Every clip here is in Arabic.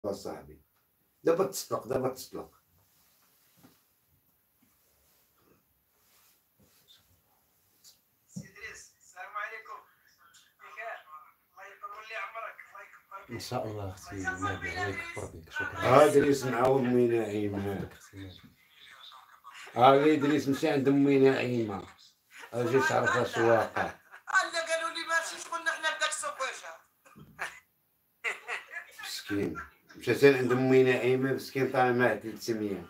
صاحبي دابا تصدق دابا تصدق. سي ادريس السلام عليكم. بخير الله يطول لي عمرك الله يكبر ان شاء الله اختي نبيل الله يكبر بك. ها شكرا ادريس معاود مي نعيمه. ها ادريس مشى عند مي نعيمه اجي تعرف اش واقع. انا قالوا لي ماشي شكون حنا بداك السوبوشه. مسكين مشى عند مي نعيمه مسكين طالع معاه 300.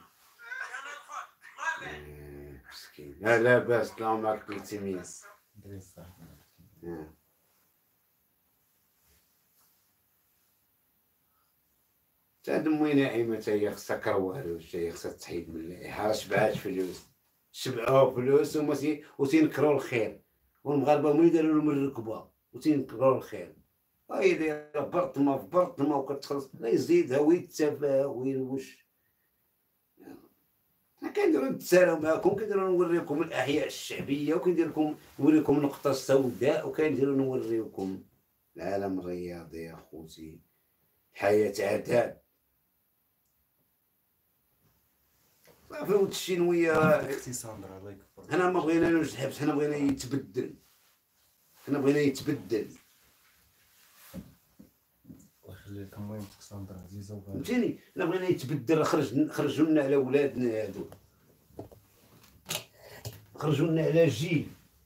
مسكين لا لاباس طلعوا معاك 300. تا دمي ناعمة تا هي خصها كروالو، تا هي خصها تحيد من اللائحة. شبعات فلوس، شبعوا فلوس هما وتينكرو الخير، والمغاربة هما اللي دارولهم الركبة وتينكرو الخير. هاهي دايرة برطمة في برطمة وكتخلص لا يزيدها وين التفاهة وين واش. حنا كنديرو نتسالاو معاكم، كنديرو نوريكم الأحياء الشعبية وكندير نوريكم النقطة السوداء وكنديرو نوريكم العالم الرياضي يا خوتي. حياة عذاب. صافي ولد الشينوية اختي ساندرا الله يكبر. حنا ما بغينالوش الحبس، حنا بغينا يتبدل، حنا بغينا يتبدل. الله يخليك المهم ساندرا عزيزة وغالية. فهمتيني، حنا بغينا يتبدل. خرجوا لنا على ولادنا هادو، خرجوا لنا على جيل.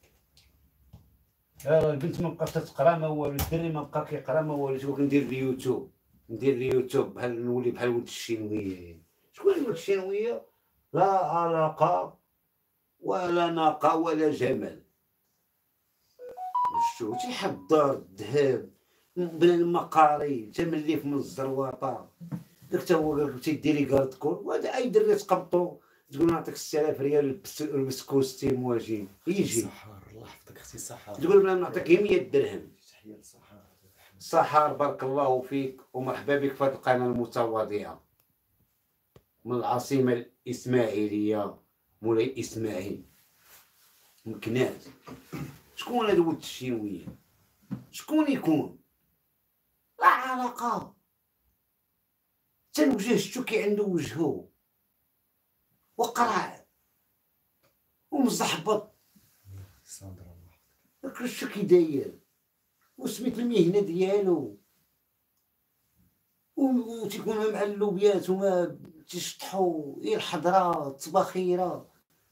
البنت ما بقات تقرا ما والو، الدري ما بقى كيقرا ما والو. شوف ندير اليوتيوب، بحال نولي بحال ولد الشينوية. شكون ولد الشينوية؟ لا علاقة ولا ناقة ولا جمل. شتو تيحضر الذهب بلا المقاري تمليف من الزروطة. داك تا هو تيديري كارد كور، وهذا اي دري تقبطو تقول نعطيك 6000 ريال لبس كوستيم واجي يجي. سحار الله يحفظك اختي سحار. تقول بلا نعطيك 100 درهم. تحية لسحار. سحار بارك الله فيك ومرحبا بك في هذه القناة المتواضعة من العاصمة الإسماعيلية، مولاي إسماعيل مكناز. شكون هذا ولد الشينوية؟ شكون يكون؟ لا علاقة. تنوجه شتو كي عنده وجهو وقرع ومزحبط. ساندرا الله يحفظك. داك شتو كي داير وسميت المهنة ديالو وتيكون مع اللوبيات وما تيشطحو غير الحضرة الطباخيرة.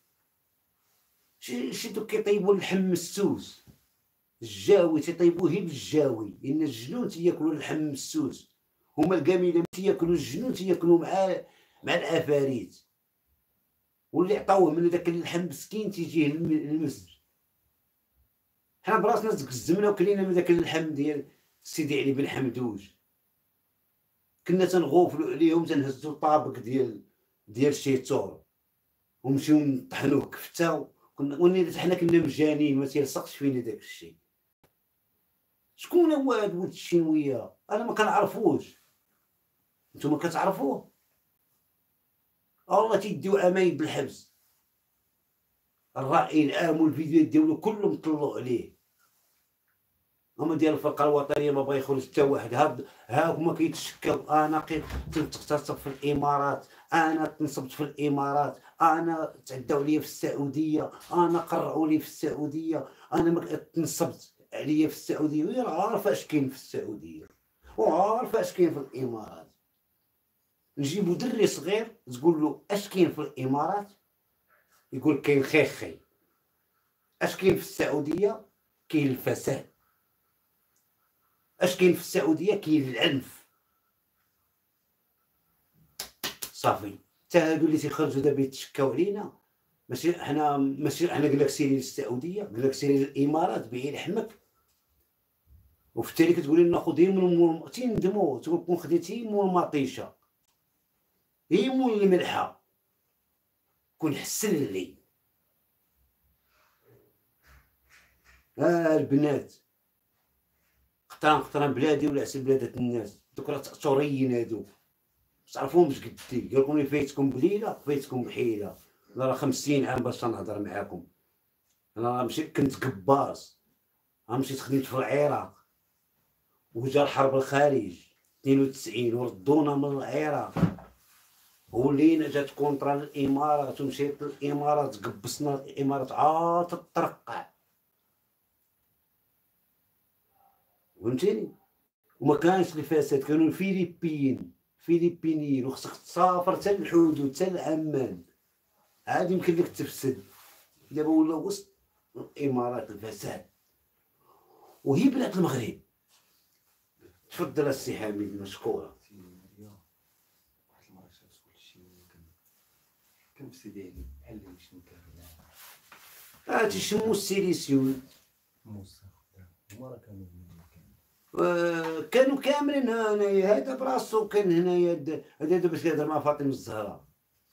شي دوك كيطيبوا اللحم مسوس الجاوي، تيطيبوه غير بالجاوي، لأن الجنون تياكلوا اللحم مسوس. هما القاميلة تياكلوا الجنون تياكلوا مع العفاريت. واللي عطاوه من داك اللحم مسكين تيجيه المسج. حنا براسنا تقزمنا وكلينا من داك اللحم ديال سيدي علي بن حمدوش. كنا تنغوفلو عليهم، تنهزو الطابق ديال شيطور ونمشيو نطحنوه كفته. كنا حنا كنا مجانين ما تيلصقش فينا داك الشيء. شكون هو هاد ولد الشينوية؟ انا ما كنعرفوش، نتوما كتعرفوه. والله تيديو عمايل بالحبس. الرأي العام والفيديوهات ديالو كلهم طلعوا عليه. هما ديال الفرقه الوطنيه ما بغا يخرج حتى واحد. ها هما كيتشكاو. انا تغتصب في الامارات، انا تنصبت في الامارات، انا تعداو عليا في السعوديه، انا قرعوا لي في السعوديه، انا ما تنصبت عليا في السعوديه. وهي عارفه اش كاين في السعوديه وعارفه اش كاين في الامارات. نجيبو دري صغير تقول له اش كاين في الامارات يقول كاين خيخي. اش كاين في السعوديه؟ كاين الفساد. اش كاين في السعوديه؟ كاين العنف. صافي حتى هادو اللي تيخرجوا دابا يتشكاو علينا. ماشي حنا قال لك سيري للسعوديه، قال لك سيري للامارات بيعي لحمك، وفي التالي كتقولي ناخذ هي من مول. تندموا تكون خديتي مول مطيشه، هي مول الملحه، كون حسن لي. البنات قطران بلادي ولا عسل بلادات الناس. دوك راه تأثريين هادو متعرفوهمش قدي. قال لكم لي فايتكم بليله فايتكم بحيله. انا راه 50 عام باش نهضر معاكم. انا راه كنت قباص، مشيت خدمت في العراق وجا الحرب الخارج 92 وردونا من العراق، ولينا جات كونطرا الامارات ومشيت للامارات، قبصنا الامارات عاد تترقع، فهمتيني. وما كانش الفساد، كانوا الفلبينيين وخصك تسافر حتى للحدود حتى لعمان عاد يمكن لك تفسد. دابا ولا وسط الامارات الفساد، وهي بلاد المغرب. تفضل السي حميد مشكورة. واحد المرة شافت كلشي كان في سيدي علي بحال اللي شنو كان تيشمو السيليسيون. موسى هما راه كانوا كانوا كاملين هنايا، هذا براسو كان هنايا، هذا باش كيهضر مع فاطمة الزهراء.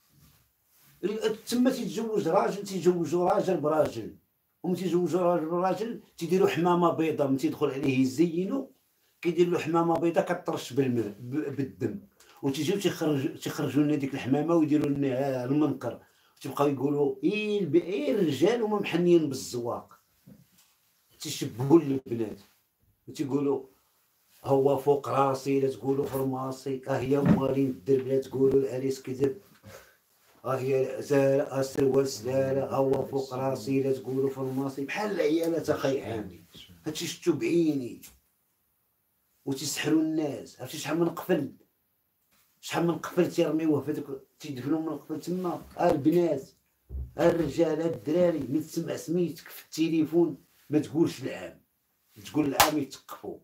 تما تيتزوج راجل، تيزوجوا راجل براجل، ومن تيزوجوا راجل براجل تيديروا حمامة بيضاء، من تيدخل عليه يزينوا كيدير له حمامة بيضاء كترش بالدم، وتيجيو تيخرجوا لنا ديك الحمامة ويديروا لنا المنكر، تيبقاو يقولوا ايه الرجال هما محنيين بالزواق، تيشبهوا البنات وتيقولوا هو فوق راسي، لا تقولوا فرماسي، هي مالين الدرب، لا تقولوا العريس كذب، هي زارة السروال سلالة، هو فوق راسي، لا تقولوا فرماسي، بحال العيالات اخي عامي. هادشي شفتو بعيني. وتيسحروا الناس. عرفتي شحال من قفل تيرميوه في هذوك، تيدفنوه من قفل تما. البنات الرجال الدراري، من تسمع سميتك في التليفون ما تقولش العام، تقول العام يتقفوك.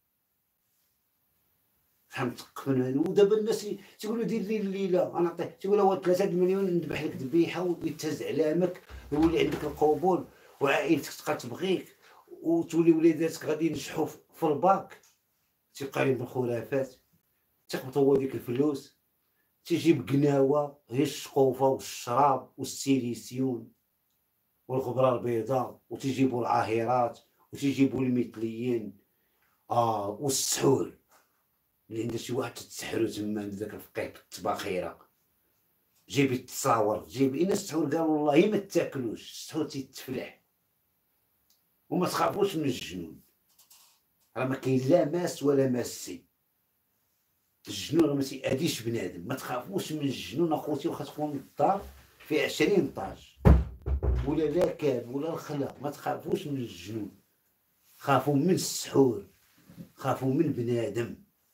شحال متقفل هادو. ودابا الناس تيقولوا دير لي الليله، انا عطيك، تيقول هو 3 مليون نذبح لك ذبيحه ويتهز علامك ويولي عندك القبول وعائلتك تبقى تبغيك وتولي وليداتك غادي ينجحوا في الباك. تيقارن بالخرافات، تيقبطوا هو ديك الفلوس، تيجيب قناوه هي الشقوفه والشراب والسيليسيون والغبره البيضاء، وتيجيبوا العاهرات وتيجيبوا المثليين والسحور اللي عند شي واحد تتسحرو تما عند داك الفقيه بالطباخيره. جيبي التصاور، جيبي ان السحور قالوا والله ما تاكلوش، السحور تيتفلح. وما تخافوش من الجنون، راه ما كاين لا ماس ولا ماسي. الجنون راه ما تيأذيش بنادم، ما تخافوش من الجنون اخوتي. واخا تكون الدار في 20 طاج ولا لاكاب ولا الخلا، ما تخافوش من الجنون. خافوا من السحور، خافوا من بنادم.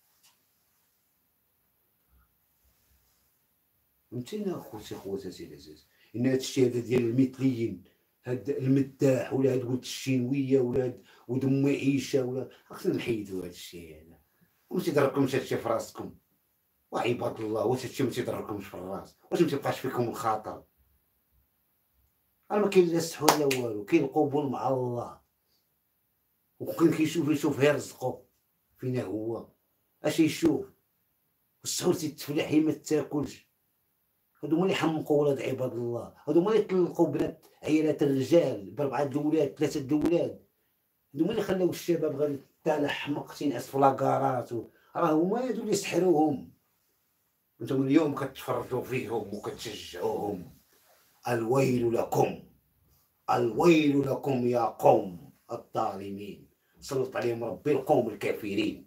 فهمتينا خواتاتي العزاز. ان هاد الشيء هذا ديال المثليين، هاد المداح ولا هاد ولد الشينويه ولا هاد ولد ام عيشه، ولا خصنا نحيدو هاد الشيء هذا. وما تيضركمش هادشي في راسكم وعباد الله. واش هادشي ما تيضركمش في الراس؟ واش ما تيبقاش فيكم الخاطر؟ راه ما كاين لا سحور لا والو، كاين القبول مع الله. وكاين يشوف غير رزقو فينا هو اش يشوف. والسحور تيتفلح هي ما تاكلش. هادو هما اللي حمقوا ولاد عباد الله، هادو هما اللي طلقوا بنات عيالات الرجال ب4 الاولاد 3 الاولاد. هادو هما اللي خلاو الشباب غادي تاع حمق تينعس في لاكارات راه هما هادو اللي سحروهم. انتم اليوم كتفرجوا فيهم وكتشجعوهم. الويل لكم، الويل لكم يا قوم الظالمين، سلط عليهم ربي القوم الكافرين.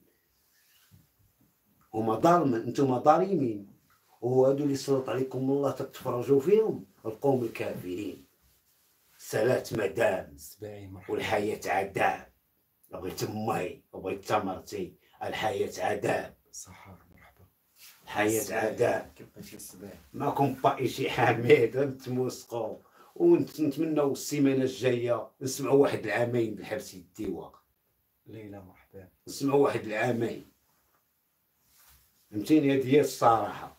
هما ظالمين، انتم ظالمين، وهادو اللي سلط عليكم الله تتفرجوا فيهم القوم الكافرين. سلات مدام والحياة عذاب. بغيت مي وبغيت تمرتي، الحياة عذاب. صحة مرحبا. الحياة عذاب. كيف بقيتي الصباح؟ ماكم باقي شي حميد نتموسقوا ونتمناو السيمانة الجاية نسمعوا واحد العامين بالحبس يديوها. ليلى مرحبا. نسمعوا واحد العامين، فهمتيني. هادي هي الصراحة.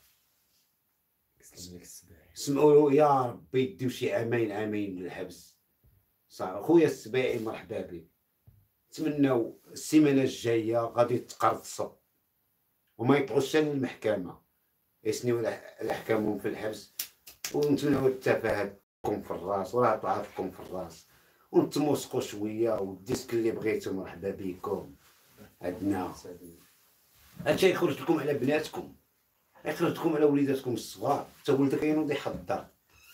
سمعوا يا ربي يديو شي عامين للحبس. صح خويا السباعي مرحبا بك. نتمناو السيمانة الجاية غادي تقرصوا وما يطلعوش للمحكمة، يسنيو الاحكامهم في الحبس. ونتمناو التفاهة تكون في الراس وراه طلعتكم في الراس، ونتموسقوا شوية. والديسك اللي بغيتو مرحبا بكم عندنا. هادشي يخرج لكم على بناتكم، يخرج لكم على وليداتكم الصغار. تا ولدك ينوض يحضر،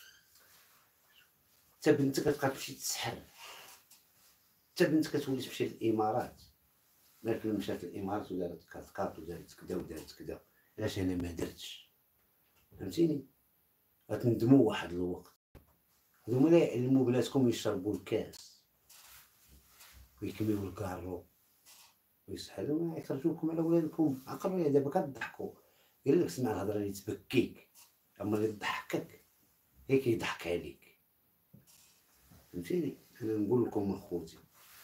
تا بنتك كتبقى تمشي تسحر، تا بنتك كتولي تمشي للامارات مالك مشات الامارات ودارت كارت ودارت كذا ودارت كذا، علاش انا ما درتش؟ فهمتيني؟ غتندموا واحد الوقت. هذوما لا يعلموا بلاتكم يشربوا الكاس ويكميو الكارو ويسحلوا، ما يخرجوكم على ولادكم. عقلوا دابا كتضحكوا، قال لك سمع الهضره اللي تبكيك، اما اللي تضحكك هي كيضحك عليك. فهمتيني؟ انا نقول لكم اخوتي،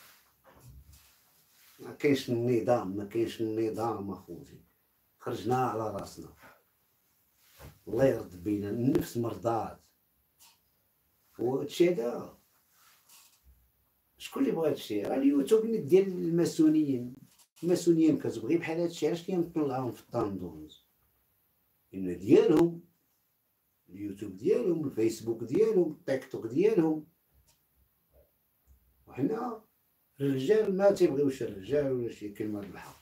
ما كاينش النظام، ما كاينش النظام اخوتي، خرجنا على راسنا. الله يرد بينا، النفس مرضات. وهادشي هذا شكون اللي بغى هادشي؟ راه اليوتيوب ديال الماسونيين، الماسونيين كتبغي بحال هادشي، علاش كيطلعوهم في الطاندونز؟ إن ديالهم اليوتيوب ديالهم، الفيسبوك ديالهم، التيك توك ديالهم. وحنا الرجال ما تيبغيوش الرجال ولا شي كلمة بالحق.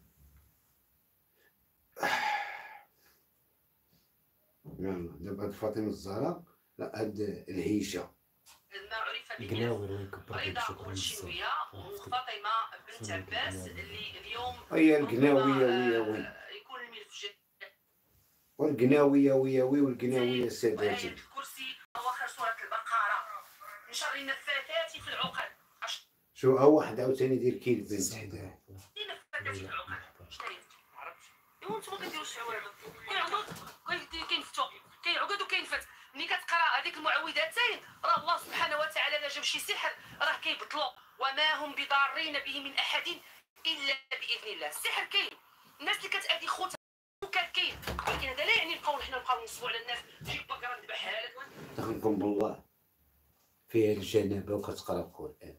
يلا دابا هاد فاطمة الزهراء، لا هاد الهيشة ما عرف القناوي الله بالناس يكبر عليك، رضا شكرا بورشينوية بزاف. وفاطمة بنت عباس اللي اليوم هي القناوية ربما وين يكون الملف جاي والقناوية والقناوية وآية ساداتي. الكرسي أواخر سورة البقرة من شر النفاثات في العقد. شو واحد عاوتاني يدير كيل بنت حداه. النفاثات في العقد ايوا نتوما كديروا الشعوذه، كينفتوا، كاين عقد وكاين فت. ملي كتقرا هذيك المعوذتين راه الله سبحانه وتعالى الا جاب شي سحر راه كيبطلوا، وما هم بضارين به من احد الا باذن الله. السحر كاين، الناس اللي كتأذي خوتها كاين، ولكن هذا لا يعني نبقاو نصبوا على الناس. جيب بقره نذبحها لك دخلكم بالله فيها الجنابة وكتقرا القرآن،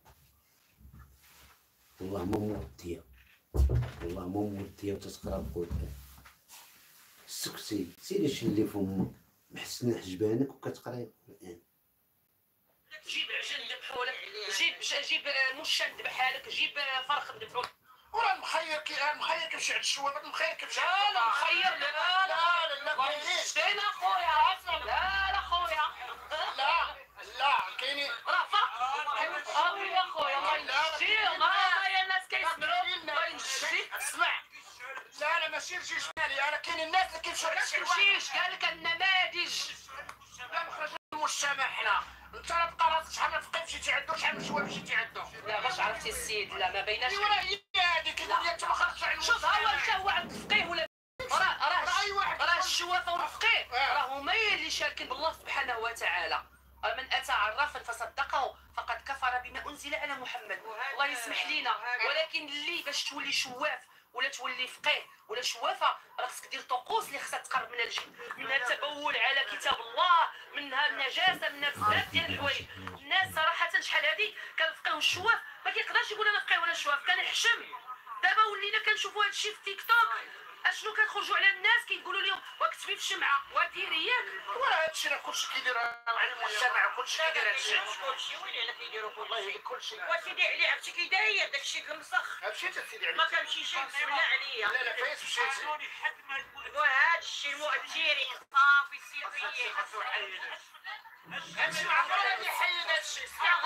والله ما مودية، والله ما مودية وتتقرا القرآن. سكتي سيري شلي فمك، محسنة حجبانك وكتقراي القرآن. جيب عجل ذبحوا لك، جيب مشة نذبحها لك، جيب فرخ نذبحوا لك. وراه المخير كيمشي عند الشوابات، المخير كيمشي لا لا مخير، لا لا كاينين. كاين اخويا اصلا، لا لا خويا لا كاينين. راه فرق يا خويا. الله ينجيك، ما يا الناس كيسمعوا، الله ينجيك اسمع. لا ماشي نجي شمالي، انا كاين الناس اللي كيمشيو ما تمشيش، قال لك النماذج. لا مخرج المجتمع حنا. انت راه بقى راسك شحال من فقيه مشيتي عندو، شحال من شويه مشيتي عندو. لا باش عرفتي السيد، لا ما بيناش. ايوا راه هي هذيك كيقول لي انت ما خرجتش على شوف هو عند الفقيه ولا راه الشوافه والفقيه راه هما اللي شاركين بالله سبحانه وتعالى. من اتى عرافا فصدقه فقد كفر بما انزل على محمد. الله يسمح لينا، ولكن اللي باش تولي شواف ولا تولي فقيه ولا شوافه راه خصك دير طقوس اللي خصها تقرب من الجن، منها التبول على كتاب الله، منها النجاسه، منها بزاف ديال الحوايج. الناس صراحه شحال هادي كان الفقيه والشواف ما كيقدرش يقول انا فقيه ولا شواف، كان يحشم. دابا ولينا كنشوفوا هادشي في تيك توك، اشنو كنخرجوا على الناس كيقولوا لهم وكتبي في الشمعه وديري ياك. وراه هادشي راه كلشي كيدير مع المجتمع، كلشي كيدير هادشي. كلشي وين اللي كيديروا الله يهديك كلشي. وسيدي علي عرفتي كي داير داكشي المسخ مشيت سيدي عليك. ما كنمشيش بسم عليا. لا فايت مشيتي. وهادشي المؤثرين صافي سيدي هادشي عمرنا اللي حيد هادشي.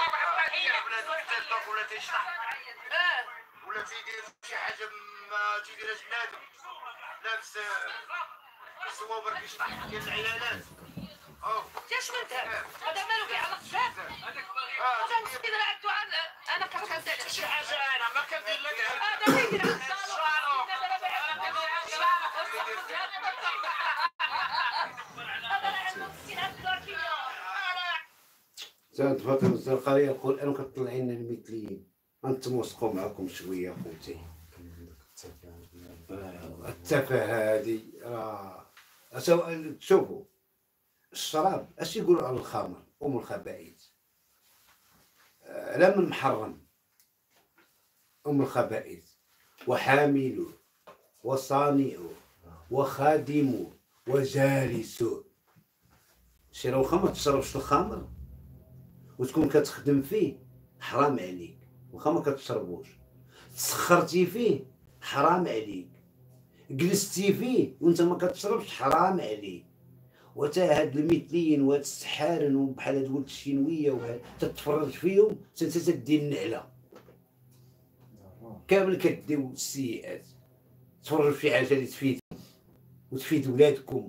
ولا تيشطح ولا تيدير شي حاجه ما تيديرهاش بنادم، لابس الصوابر كيشطح ديال العيالات. شنو انت هذا مالو كيعلق فيها؟ هذا مسكين راه عنده انا كنسال شي حاجه انا ما كندير لك هذا كيدير زاد فاطمة الزرقاء القرآن كطلعي لنا المثليين، غنتموسقوا معاكم شوية اخوتي. التفاهة هادي راه شوفوا الشراب اش يقولوا على الخمر ام الخبائث، لا من محرم ام الخبائث، وحاملوه وصانعوه وخادموه وجالسوه. شي لو خمر تشربش الخمر وتكون كتخدم فيه حرام عليك، واخا ما كتشربوش. تسخرتي فيه حرام عليك، جلستي فيه وانت ما كتشربش حرام عليك. وتا هاد المثليين وهاد السحارن وبحال هاد ولد الشينويه وبحال تتفرج فيهم تنسى تدي النعله. كامل كديو السيئات، تفرجوا في شي حاجه اللي تفيد وتفيد ولادكم،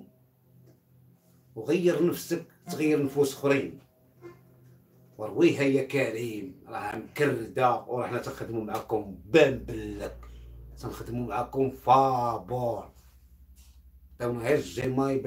وغير نفسك تغير نفوس اخرين. ورويها يا كريم راه مكرده، وراحنا تنخدموا معكم بامبلك، تنخدموا معكم فابور. عطاونا غير الجيماي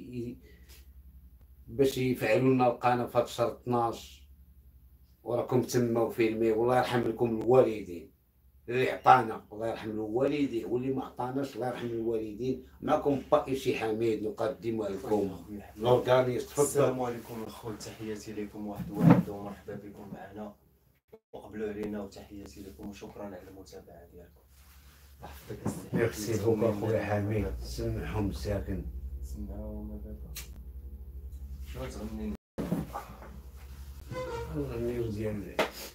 باش يفعلوا لنا القناه في هاد شهر 12، وراكم تما وفيلمي. والله يرحم لكم الوالدين اللي عطانا، الله يرحم الوالدين، واللي ما عطاناش الله يرحم الوالدين. معكم بائشي حميد نقدم لكم الاورغانيست. تفضل. السلام عليكم الاخوة، تحياتي لكم واحد ومرحبا بكم معنا، وقبلوا علينا، وتحياتي لكم وشكرا على المتابعه ديالكم. الله يحفظك السي. ميرسي بوك اخويا حميد، سمعهم ساكن. سمعوا ما بابا شنو تغني؟ الغنيو ديال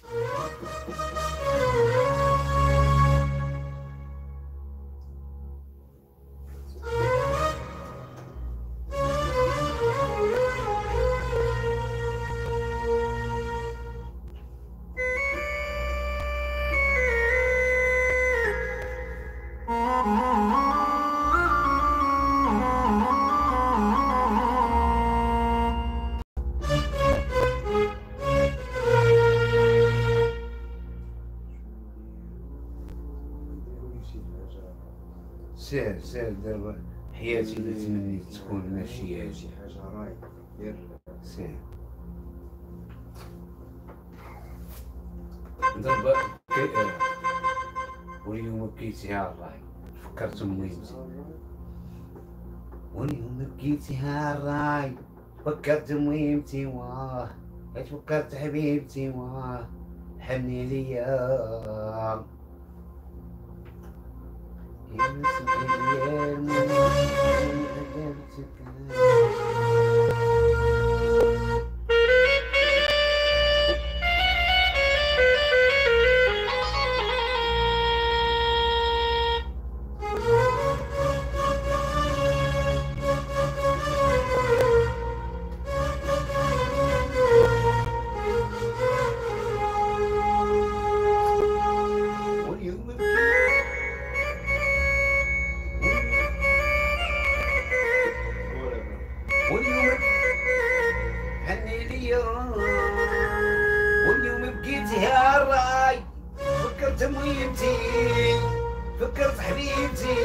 سير دابا حياتي اللي تمنيت تكون ماشي هادي. شي حاجه راي دير سير دابا واليوم بكيتيها الراي، فكرت مهمتي. واليوم بكيتيها الراي، فكرت مهمتي. واه فكرت حبيبتي، واه حني ليا واليوم بكيتها الراي، فكرت مهمتي، فكرت حبيبتي.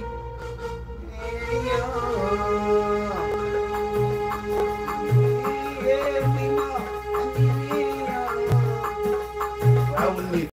عاوني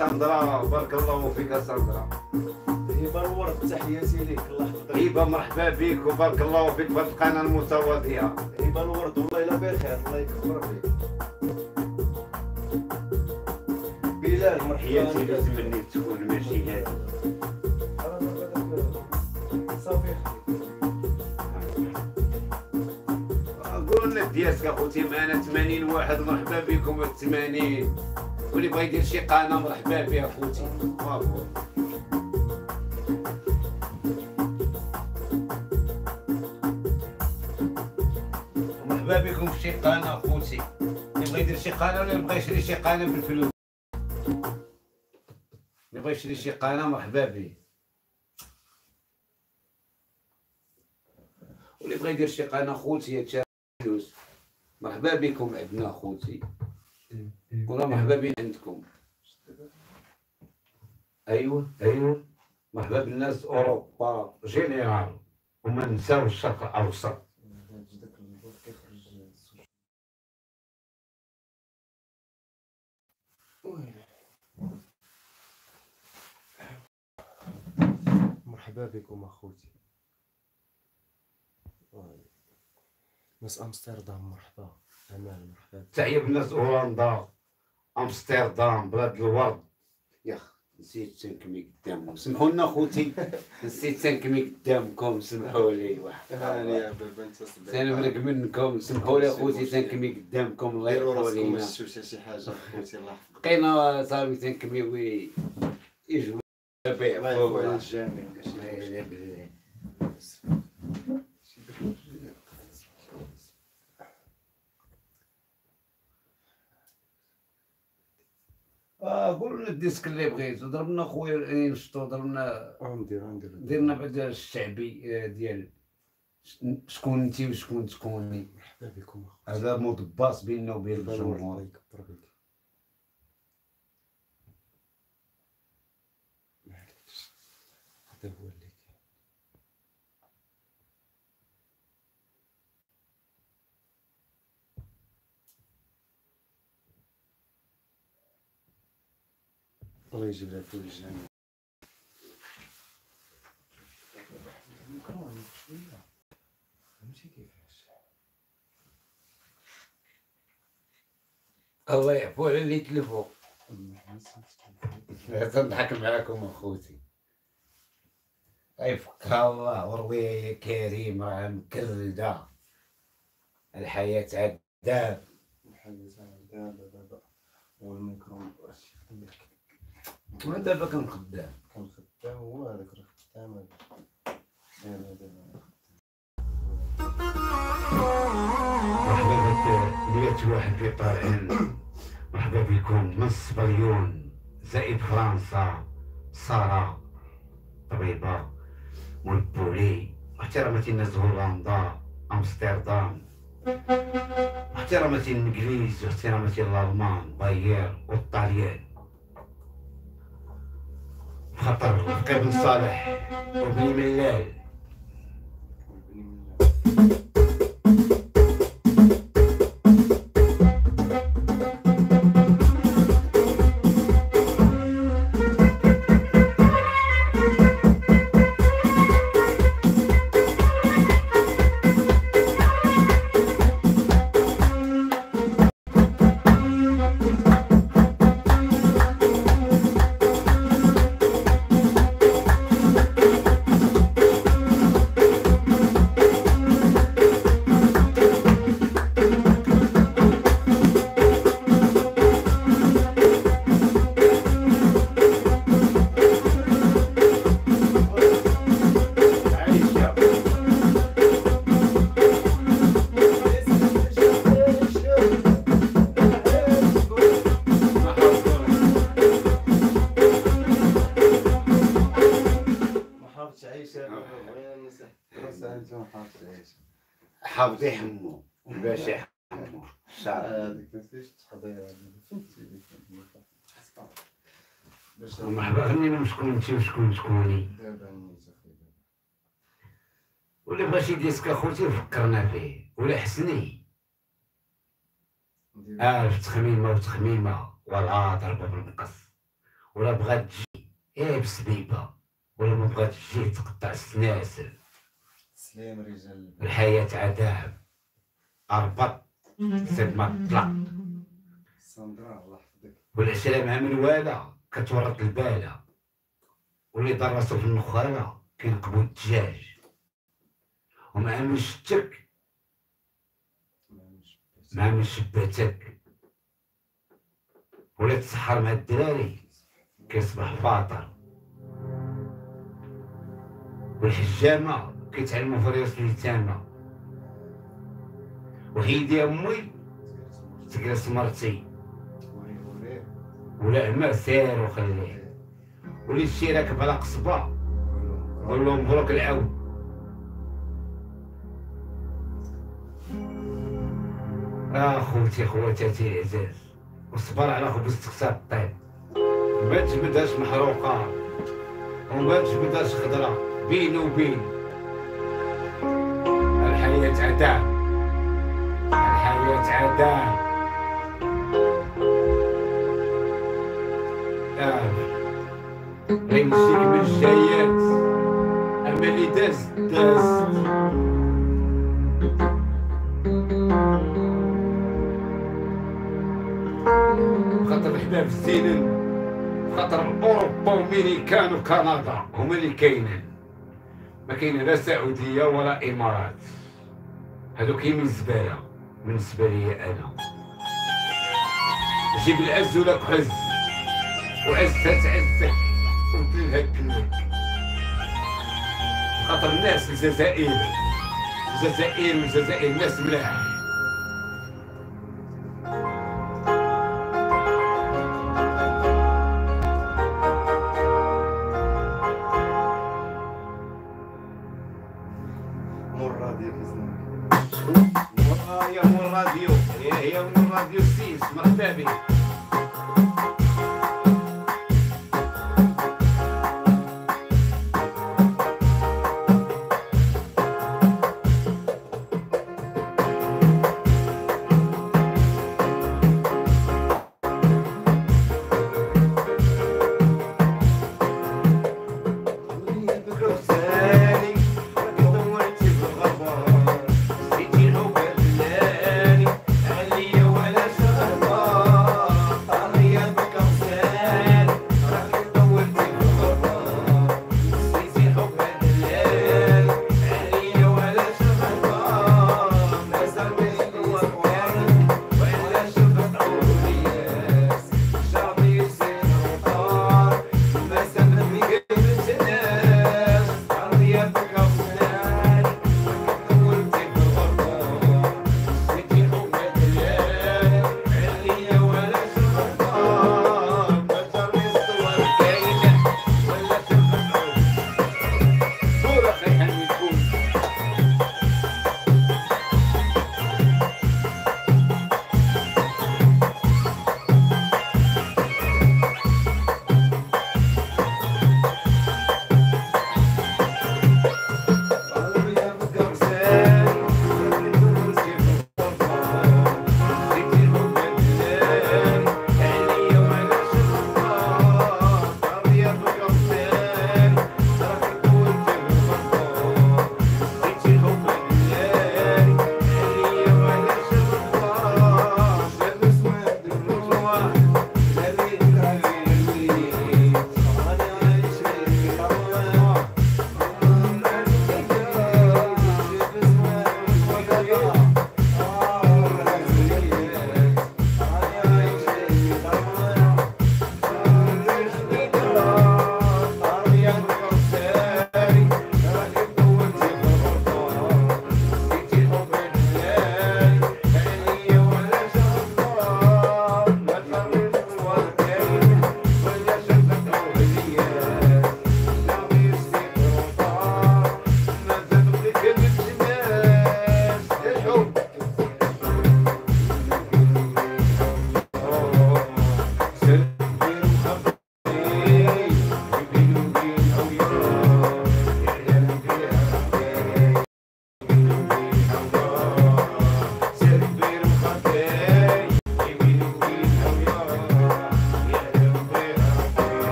ساندرا، بارك الله فيك ساندرا. هبه الورد تحياتي ليك، الله يحفظك. هبه مرحبا بك وبارك الله فيك بهذه القناه المتواضعه. هبه الورد والله الا بخير، الله يكبر بك. بلال مرحبا. حياتي لازم مني تكون ماشي هادي. صافي قولوا لنا ديالك اخوتي معنا 80 واحد، مرحبا بكم 80. واللي بغى يدير شي قناه مرحبا به اخوتي. برافو. مرحبا بكم في شي قناه اخوتي. اللي بغى يدير شي قناه ولا يبغى يشري شي قناه بالفلوس، اللي بغى يشري شي قناه مرحبا به. واللي بغى يدير شي قناه خوتي تشارك فلوس مرحبا بكم عندنا خوتي، ولا مرحبا بين عندكم. ايوه مرحبا بالناس اوروبا جينيرال، وما نساوش الشرق الاوسط. مرحبا بكم اخوتي. ناس امستردام مرحبا. امال مرحبا. تحية بالناس هولندا، امستردام، بلاد الورد. ياخ نسيت تنكمي قدامكم، سمحوا لنا خوتي، نسيت تنكمي قدامكم، سمحوا لي. واحد هاني يا بابا انت تنبرك منكم، سمحوا لي خوتي تنكمي قدامكم، الله ديروا يرحم راسكم لينا. ما شفتوش شي حاجه اخوتي، الله يحفظك. بقينا صافي تنكمي يجوا الله يعفو على الجميع. قولوا لنا الديسك اللي بغيتو، ضربنا خويا نشطو، ضربنا ندير درنا بعد الشعبي ديال شكون انتي وشكون تكوني. مرحبا بكم اخوتي. هذا مود باص بيننا وبين الله الجمهور. يكبر بك. معليش هذا هو اللي كاين. الله يجيب لك الجميع. فهمتي كيفاش؟ الله يعفو على اللي تلفوا. تنضحك معاكم اخوتي. يفكها الله وروية يا كريم، راه مكردة الحياة عذاب. الحاجة دابا والميكرو واش يخدم لك. وانا دابا كنخدام. كان خدام هو هذاك راه خدام هذا. مرحبا بك 100 واحد في طالعين، مرحبا بكم من صبليون زائد فرنسا، سارة طبيبة والبولي، احتراماتي الناس هولندا، امستردام، احتراماتي الانجليز، واحتراماتي الالمان، بايير والطاليان، خاطر رفقي بن صالح وبني ملال. حافظي حمو الباشا حمو الشعر. هذيك نسيت تحضير فهمتي. مرحبا خلينا شكون انتي وشكون تكوني. دابا نيت اخويا. ولا بغى شي ديسك اخوتي فكرنا فيه، ولا حسني عارف تخميمه وتخميمه ولا ضربه بالمقص، ولا بغات تجي بسبيبه، ولا ما بغات تجي تقطع السناسل. تسليم رجال الحياة عذاب، اربط سيد ما طلق. ساندرا الله يحفظك. والعشرة مع منوالة كتورط البالة، واللي دار راسو في النخالة كينقبو الدجاج، ومع من شتك مع من شباتك، ولا تسحر مع الدراري كيصبح فاطر، والحجامة كيتعلمو في رياس اليتامى، وحيدي امي تجلس مرتي، ولا عمر سير وخليه، ولي شي راكب على قصبة قول له مبروك العود. خوتي خواتاتي العزاز، وصبر على خبز تكسر الطيب، ما تجبدهاش محروقة وما تجبدهاش خضرة، بين وبين الحياة عذاب، الحياة عذاب. غيمشيك من الجايات، اما اللي داز داز. خاطر الحباب الزينين، خاطر اوروبا وميريكان وكندا هما اللي كاينين، ما كاين لا سعوديه ولا امارات، هادو كاينين زباله بالنسبه لي انا. جيب العز ولا كحز، وعزها تعزك وكلها كلك، خاطر الناس الجزائر والجزائر ناس ملاح. مور راديو كيسمعك. يا مول الراديو، يا مول الراديو السيس، مرحبا بك.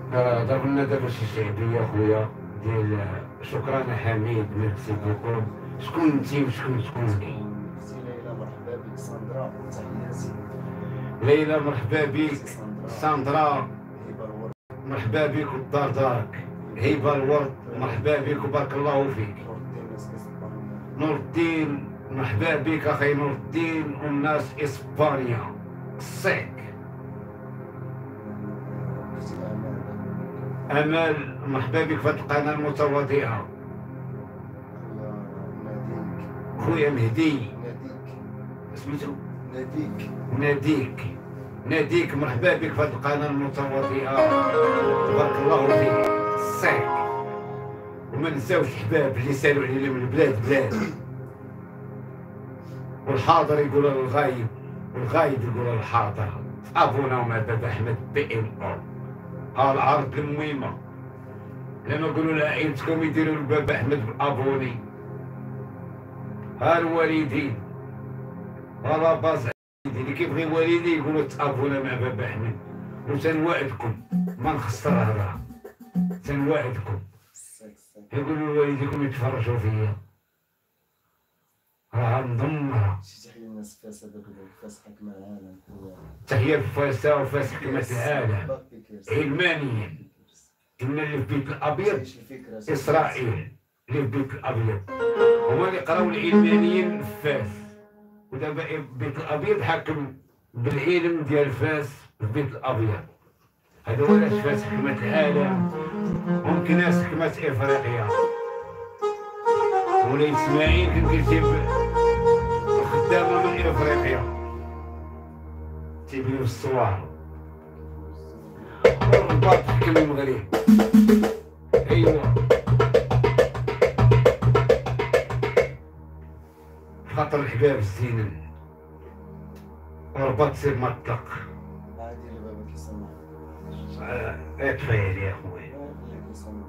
ضرب لنا دابا شي شعبيه خويا ديال شكرا حميد ميرسي بوكو. شكون انتي وشكون سي ليلى مرحبا بك. ساندرا تحياتي. ليلى مرحبا بك. ساندرا هبه الورد مرحبا بك والدار دارك. هبه الورد مرحبا بك وبارك الله فيك. نور الدين ناس اسبانيا. نور الدين مرحبا بك اخي نور الدين والناس اسبانيا. الصيك اختي امال. امال مرحبا بك في هاد القناه المتواضعه. خويا مهدي ناديك سميتو ناديك ناديك مرحبا بك في هاد القناه المتواضعه. تبارك الله فيك. الصيك وما نساوش الحباب اللي سالوا علينا من البلاد بلاد. والحاضر يقول للغايب والغايب يقول للحاضر. ابونا وما بابا احمد بي ام او. ها العرض المهمه لما نقولوا لعائلتكم يديروا لبابا احمد ابوني. ها الوالدين ها لاباز اللي كيبغي والدي يقولوا تابونا مع بابا احمد. وتنوعدكم ما نخسر هذا تنوعدكم يقولوا لوالديكم يتفرجوا فيا راه مدمره. شي تحيه للناس فاس هذاك فاس حكم العالم. تحيه لفاسا وفاس حكمة العالم علمانيا. إن اللي في بيت الأبيض إسرائيل اللي في بيت الأبيض هما اللي قراو العلمانيين في فاس. ودابا بيت الأبيض حاكم بالعلم ديال فاس في بيت الأبيض. هذا هو علاش فاس حكمة العالم ممكن ناس حكمة إفريقيا. مولاي إسماعيل كان كيجيب خدامة من إفريقيا تيبنيو الصوار والرباط حكم المغرب. ايوا خاطر الحباب الزينن والرباط سير مطلق. عادي اللي بابا كيسمع. كفايه يا خويا. اللي كيسمع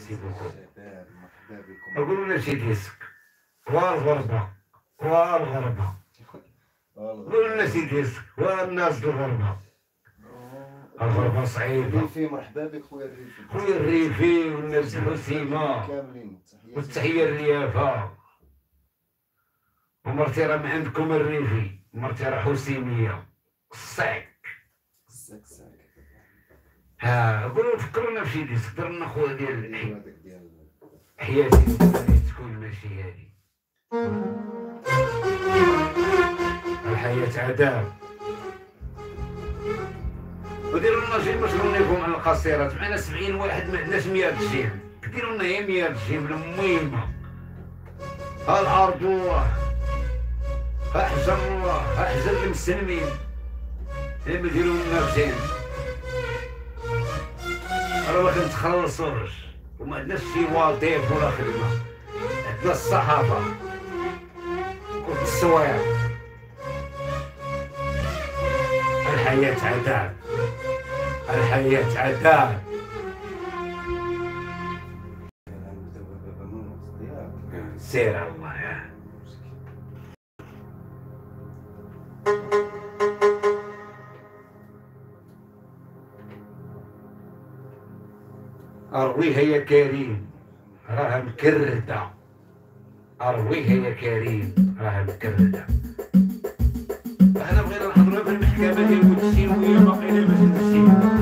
ميرسي بوكو. شباب مرحبا بكم. أقول لنا شي ديسك والغربة والغربة. قول لنا شي ديسك والناس الغربة. الغربة صعيبة. الريفي مرحبا بك خويا الريفي. خويا الريفي والناس الحسيمة كاملين والتحية الريافة. ومرتي راه من عندكم الريفي، مرتي راه حسيمية الصعك. الساك ها قولوا فكرونا في شي ديسك درنا لنا خويا ديال هذاك ديال حياتي تكون ماشي هادي. الحياة عذاب. وديروا لنا جيم باش نغنيكم على القصيرات. معنا 70 واحد ما عندناش 100 جيم. ديروا لنا هي 100 جيم المهمة. ها العرض الله، ها حجر الله، ها حجر المسلمين. ديما ديروا لنا جيم. راه ما كنتخلصوش وما عندناش شي وظيفة ولا خدمة. عندنا الصحافة والتصوير. الحياة عذاب، الحياة عذاب. سير على الله يا أرويها يا كريم راها مكردة. أرويها يا كريم راها مكردة. احنا بغينا نحضروها في المحكمة ديال بوتشين وهي باقية باش نمشيو.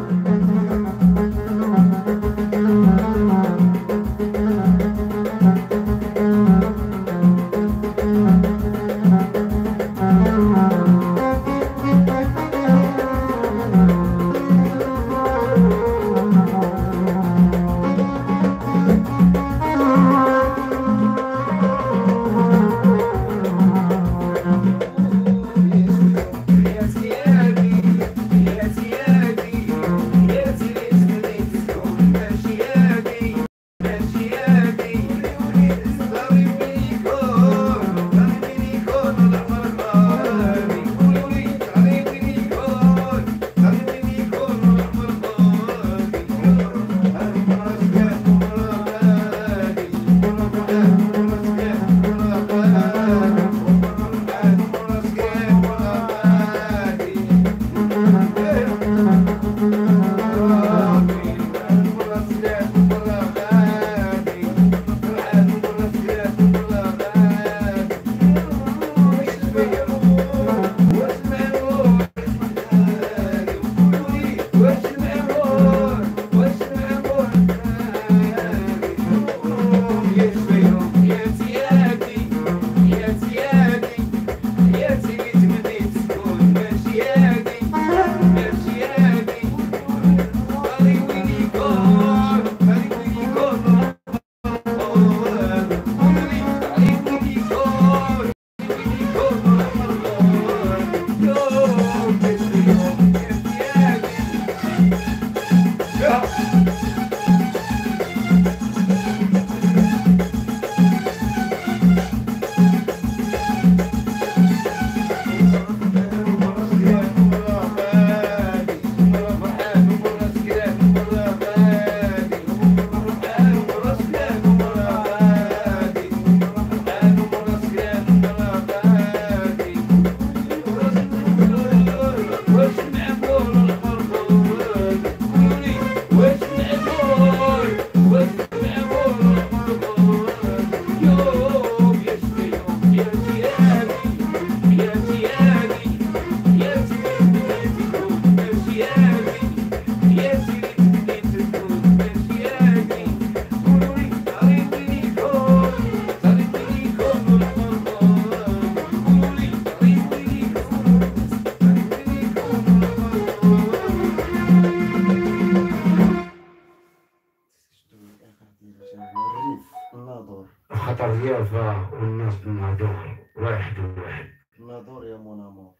خطر يافا والناس الناظور واحد وواحد. الناظور يا مون امور.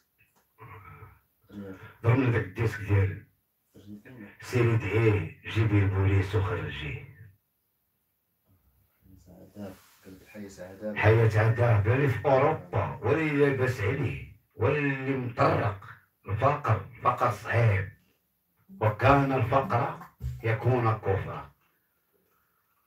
ضربنا داك الديسك ديال سيري دعيه جيبي البوليس وخرجيه. حياة عذاب اللي في اوروبا ولا اللي لاباس عليه ولا اللي مطرق. الفقر صعيب وكان الفقر يكون كفرا.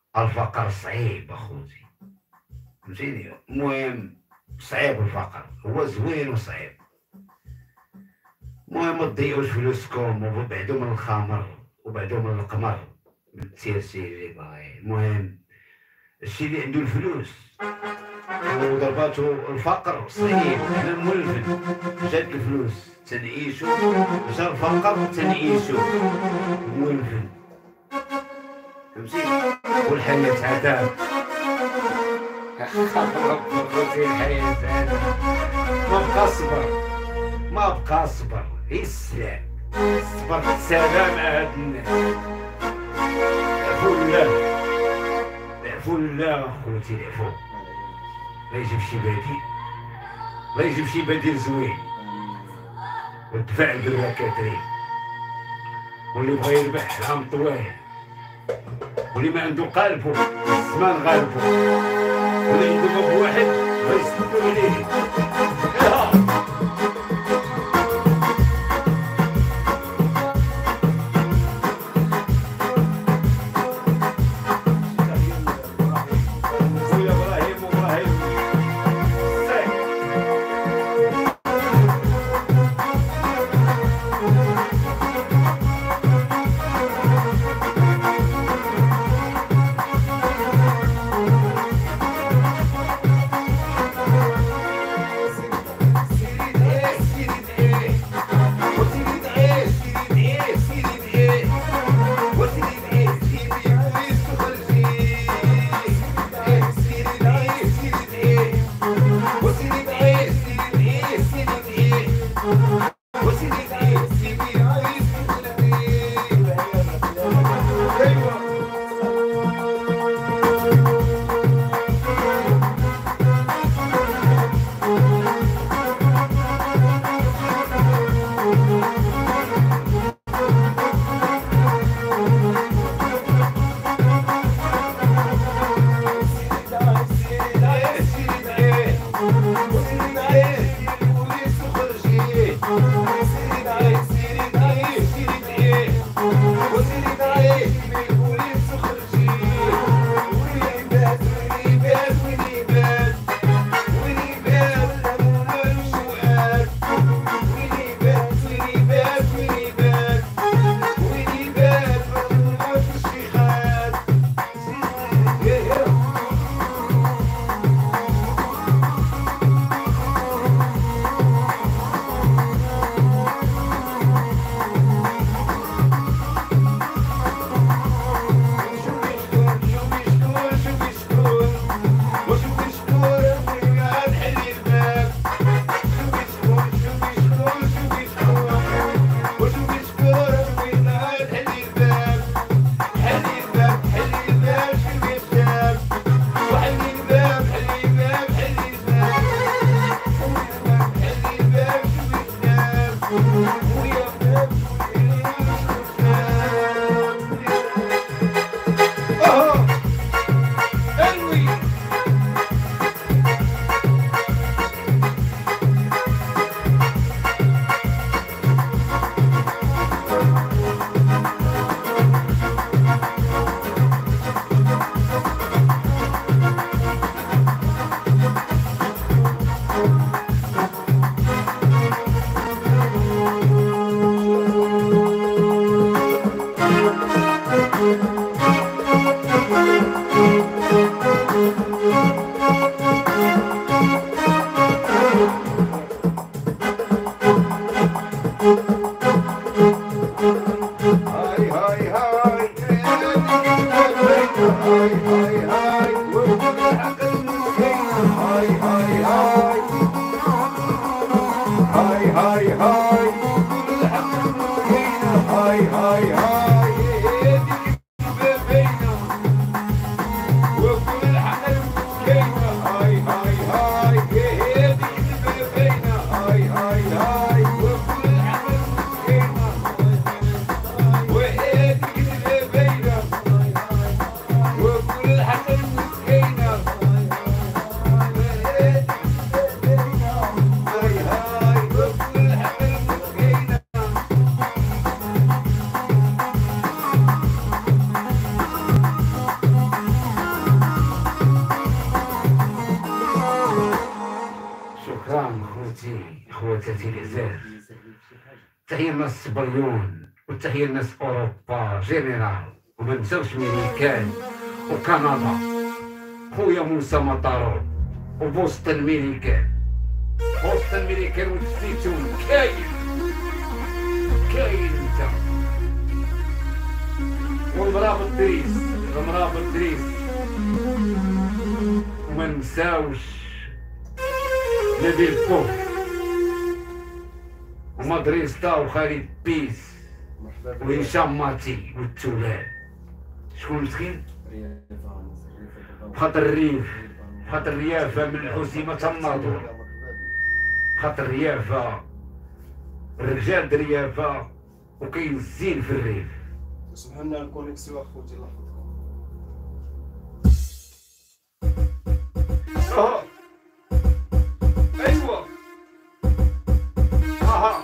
الفقر صعيب اخوتي، فهمتيني؟ المهم صعيب الفقر، هو زوين وصعيب. المهم متضيعوش فلوسكم وبعدو من الخمر وبعدو من القمر بالتيرتير اللي باغي. المهم الشي اللي عنده الفلوس وضرباتو الفقر صعيب، حنا مولفين. جات الفلوس تنعيشو، جا الفقر تنعيشو، مولفين، فهمتي؟ والحياة عذاب. خوتي الحياة عذاب، ما بقى صبر، ما بقى صبر، غير السلام. صبر السلام مع هاد الناس. العفو لله، العفو لله اخوتي، العفو. الله يجيب شي بديل، الله يجيب شي بديل زوين ودفع الدرا كاترين. واللي بغا يربح العام طوال، واللي ما عنده قالبو الزمان غالبو، واللي عنده باب واحد غيسدو عليه. ساتي العزاز. تحية لناس سبريون وتحية لناس اوروبا جينيرال، وما نساوش ميريكان وكندا، خويا موسى مطارو وبوسطن ميريكان. بوسطن ميريكان وتفيتهم كاين انت. والمراه بالدريس، المراه بالدريس. وما نساوش نبيل بوف ومدريستا وخالد بيس وهشام ماتي والتولان. شكون مسكين؟ خاطر الريف، خاطر الريافة من الحسيمة تناضوا، خاطر الريافة الرجال د الريافة وكاين الزين في الريف. سمحوا لنا الكونيكسيون اخوتي الله يحفظكم. ايوا اها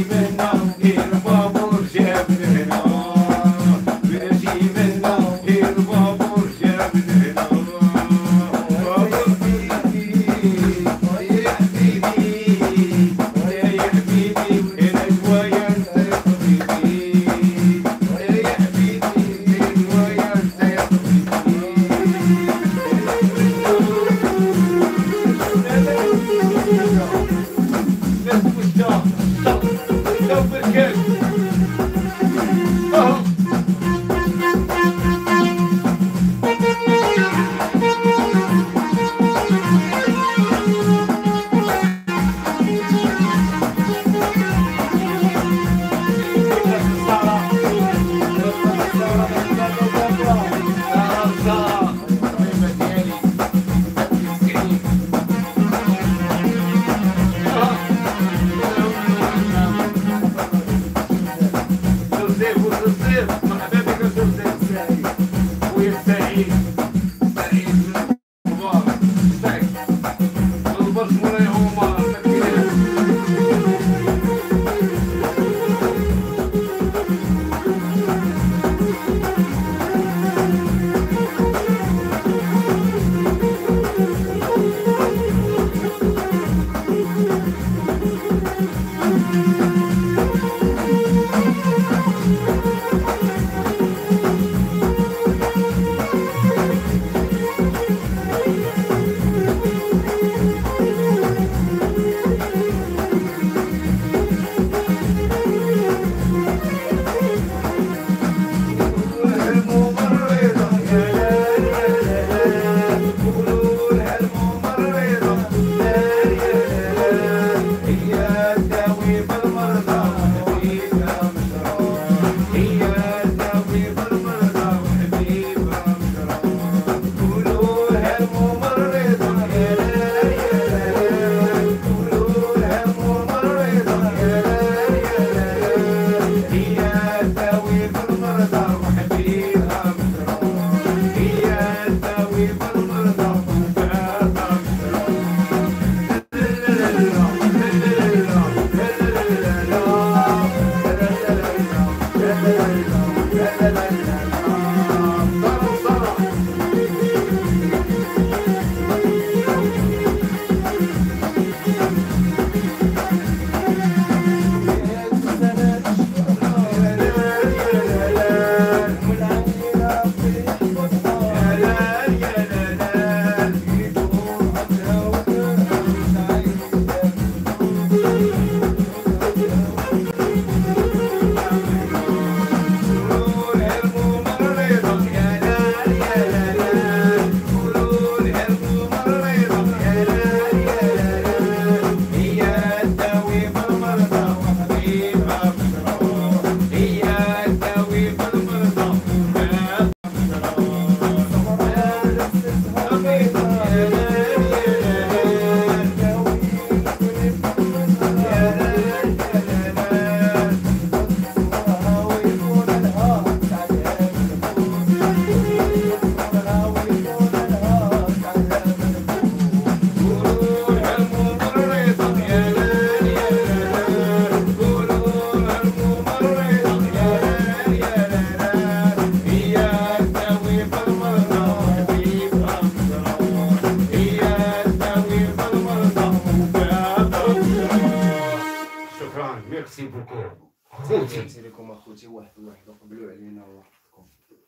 خوتي لكم اخوتي واحد قبلوا علينا وحدكم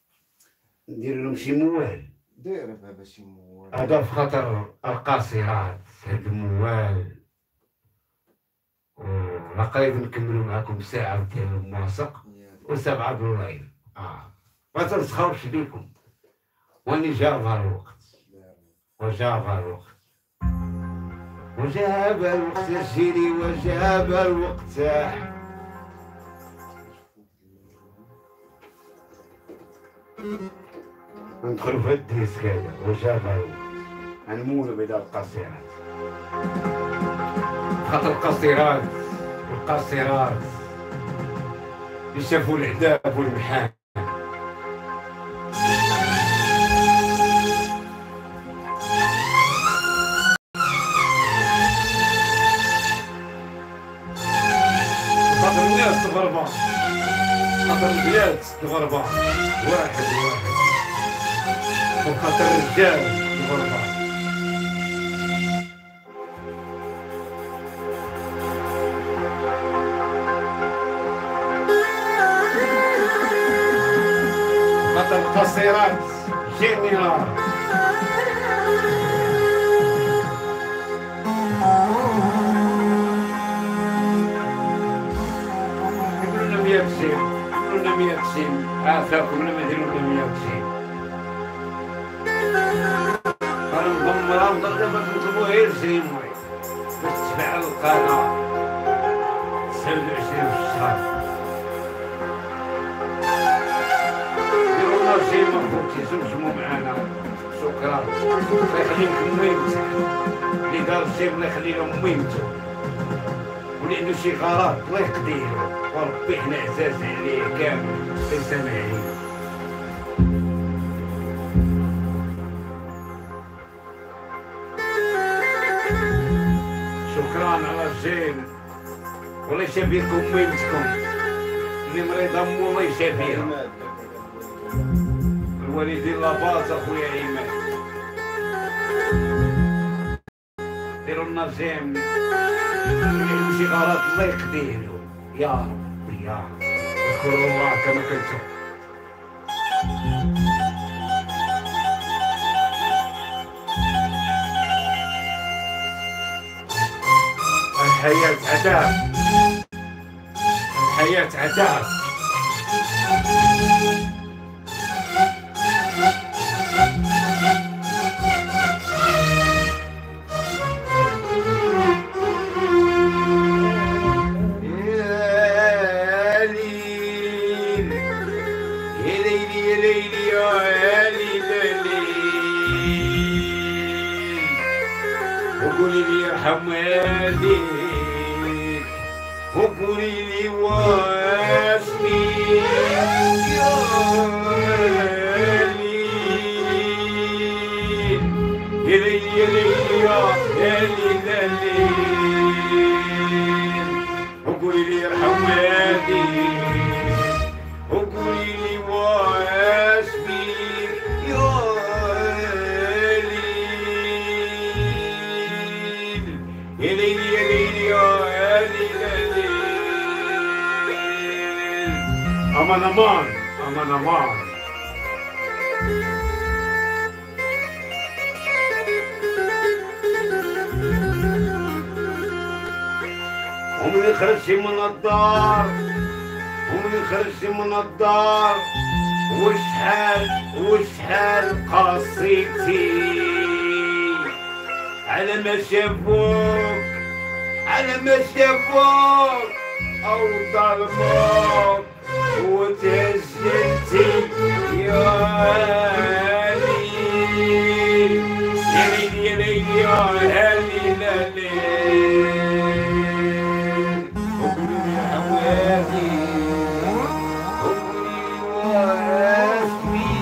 ندير لهم شي موال. داير بابا شي موال هذا في خاطر القاصرات هاد الموال ولقريب نكملوا معكم ساعة ديال المواثق و7 دولار. ما تنسخاوش بيكم واني جاب الوقت وجاب الوقت وجاب الوقت يا سيدي وجاب الوقت. ندخلوا في الديسك هذا وجاب الوقت غنمولوا بدا القصيرات خاطر القصيرات والقصيرات يشافوا العذاب والمحان. خاطر تغربة خاطر البلاد تغربة واحد وخاطر الرجال تغربة خاطر القصيرات جيني نهار كلنا 100 سين عافاكم لما ديروا لنا 100 سين انا مضمرة دابا نطلبوا غير زين باش تتبع القناة 29 في الشهر ديروا لنا زين مخوتي زوجموا معانا شكرا الله يخليكم ميمتك اللي دار الزين الله يخلي لهم ميمتو ولأنه شي غلط الله يقديرو وربي حنا عزاز عليه كامل سامعين شكرا على الجيل والله يشافيكم ميمتكم اللي مريضة مو الله يشافيها الوالدين لاباس اخويا ايمن ديروا لنا زين شي غلط الله يقديرو يا ربي يا رب اذكروا الله كما كنتم الحياة عذاب الحياة عذاب وقولي لي يرحم والديك وقولي لي واسمي يا ليل يا ليل يا ليل يا ليل وقولي لي يرحم والديك وقولي لي واسمي يا ليل يا ليل يا ليل يا ليل أمان أمان أمان أمان ومن يخرج من الدار ومن يخرج من الدار وشحال قصيتي على ما شافوك على ما شافوك أو ظلموك وتهزلتي يا ليل يا ليل يا ليل يا ليل يا ليل وقولي لي حوادي وقولي واسمي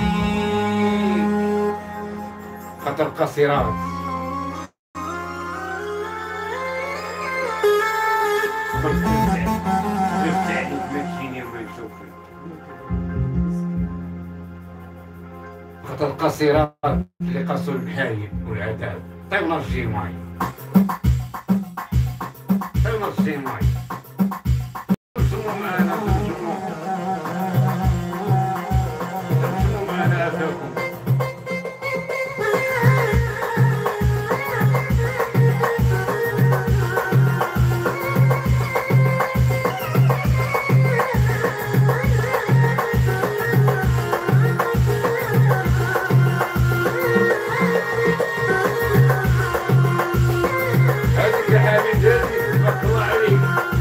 خاطر قصيرات خاطر القصيرات اللي قصوا المحايب والعذاب طيبنا الجيماي طيبنا الجيماي ترجموا معنا ترجموا معنا أفاكم هذيك يا حبيبي تبارك الله عليك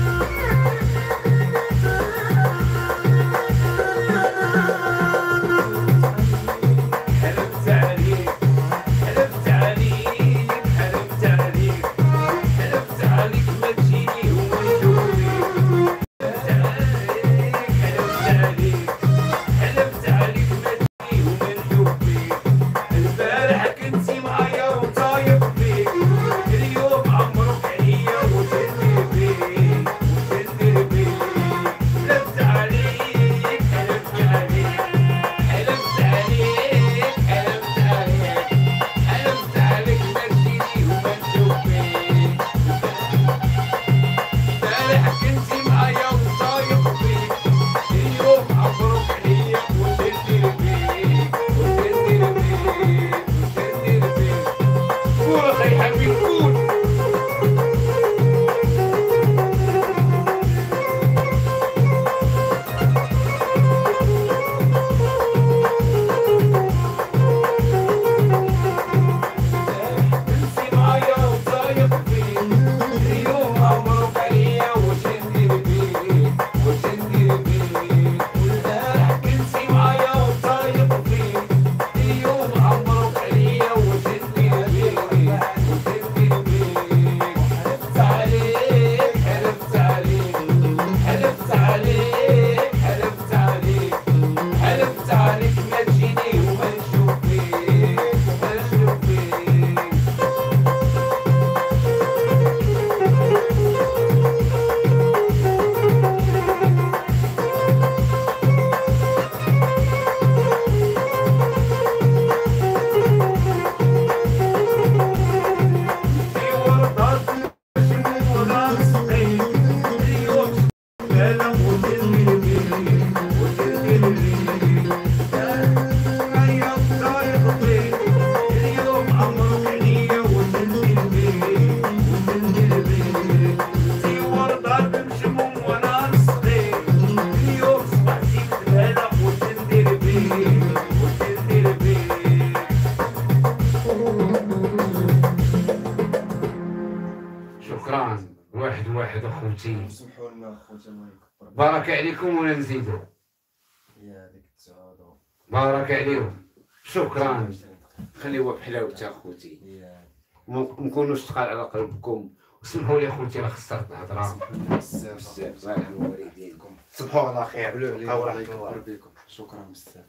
شكرا. واحد اخوتي، سمحوا لنا اخوتي الله يكبر. بارك عليكم ولا نزيدو؟ يا هذيك السعاده. بارك عليهم. شكرا. خليوها بحلاوتها اخوتي، يا مكونوش ثقال على قلبكم. وسمحوا لي اخوتي راه خسرت الهضره سمحوا لنا بزاف. بزاف. صالح الوالدين، تصبحوا على خير. قبلوا علينا أو الله رحمة يكبر الله. بكم. شكرا بزاف.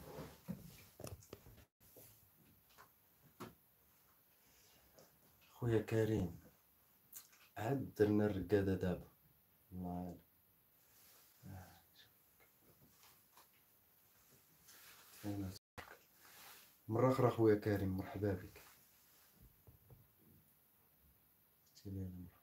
خويا كريم عاد درنا الرقاده دابا الله يعين. مرة أخرى خويا كريم مرحبا بك.